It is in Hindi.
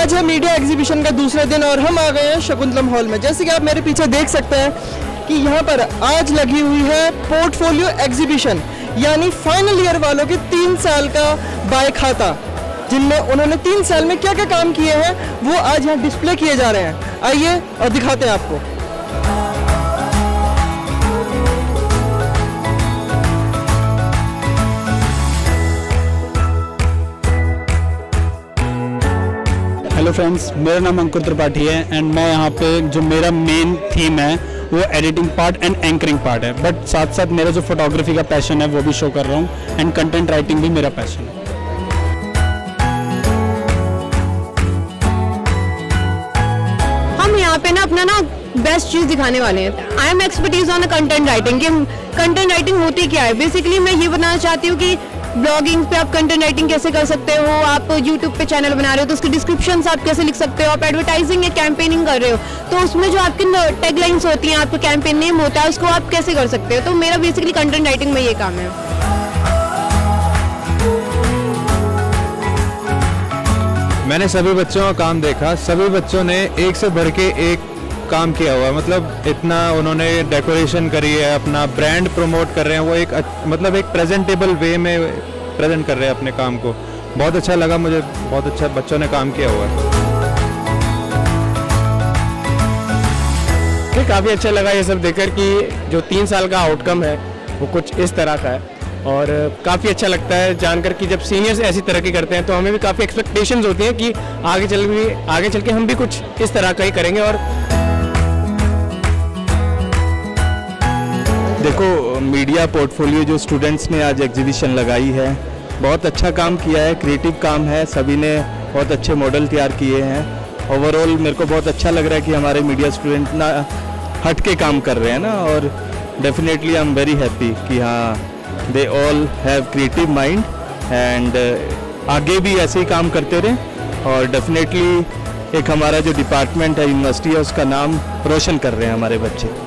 आज है मीडिया एग्जीबिशन का दूसरा दिन और हम आ गए हैं शकुंतलम हॉल में। जैसे कि आप मेरे पीछे देख सकते हैं कि यहाँ पर आज लगी हुई है पोर्टफोलियो एग्जीबिशन, यानी फाइनल ईयर वालों के 3 साल का बाय खाता, जिनमें उन्होंने 3 साल में क्या क्या काम किए हैं वो आज यहाँ डिस्प्ले किए जा रहे हैं। आइए और दिखाते हैं आपको। हेलो फ्रेंड्स, मेरा नाम अंकुर त्रिपाठी है एंड मैं यहाँ पे जो मेरा मेन थीम है वो editing part and anchoring part है, बट साथ साथ मेरा जो फोटोग्राफी का पैशन है वो भी शो कर रहा हूँ एंड कंटेंट राइटिंग भी मेरा पैशन है। हम यहाँ पे ना अपना बेस्ट चीज़ दिखाने वाले हैं। I am expertise on content writing. कि कंटेंट राइटिंग होती क्या है, बेसिकली मैं ये बताना चाहती हूँ कि ब्लॉगिंग पे आप कंटेंट राइटिंग कैसे कर सकते हो, आप यूट्यूब पे चैनल बना रहे हो तो उसकी डिस्क्रिप्शन आप कैसे लिख सकते हो, आप एडवर्टाइजिंग या कैंपेनिंग कर रहे हो तो उसमें जो आपकी टैगलाइंस होती हैं, आपका कैंपेन नेम होता है, उसको आप कैसे कर सकते हो। तो मेरा बेसिकली कंटेंट राइटिंग में ये काम है। मैंने सभी बच्चों का काम देखा, सभी बच्चों ने एक से बढ़ के एक काम किया हुआ है। मतलब इतना उन्होंने डेकोरेशन करी है, अपना ब्रांड प्रमोट कर रहे हैं, वो एक मतलब एक प्रेजेंटेबल वे में प्रेजेंट कर रहे हैं अपने काम को। बहुत अच्छा लगा मुझे, बहुत अच्छा बच्चों ने काम किया हुआ है। काफ़ी अच्छा लगा ये सब देखकर कि जो 3 साल का आउटकम है वो कुछ इस तरह का है और काफ़ी अच्छा लगता है जानकर कि जब सीनियर्स ऐसी तरक्की करते हैं तो हमें भी काफ़ी एक्सपेक्टेशंस होती हैं कि आगे चल के हम भी कुछ इस तरह का ही करेंगे। और देखो, मीडिया पोर्टफोलियो जो स्टूडेंट्स ने आज एग्जीबिशन लगाई है, बहुत अच्छा काम किया है, क्रिएटिव काम है, सभी ने बहुत अच्छे मॉडल तैयार किए हैं। ओवरऑल मेरे को बहुत अच्छा लग रहा है कि हमारे मीडिया स्टूडेंट ना हट के काम कर रहे हैं ना, और definitely I am very happy कि हाँ they all have creative mind and आगे भी ऐसे ही काम करते रहें। और डेफिनेटली एक हमारा जो डिपार्टमेंट है, यूनिवर्सिटी है, उसका नाम रोशन कर रहे हैं हमारे बच्चे।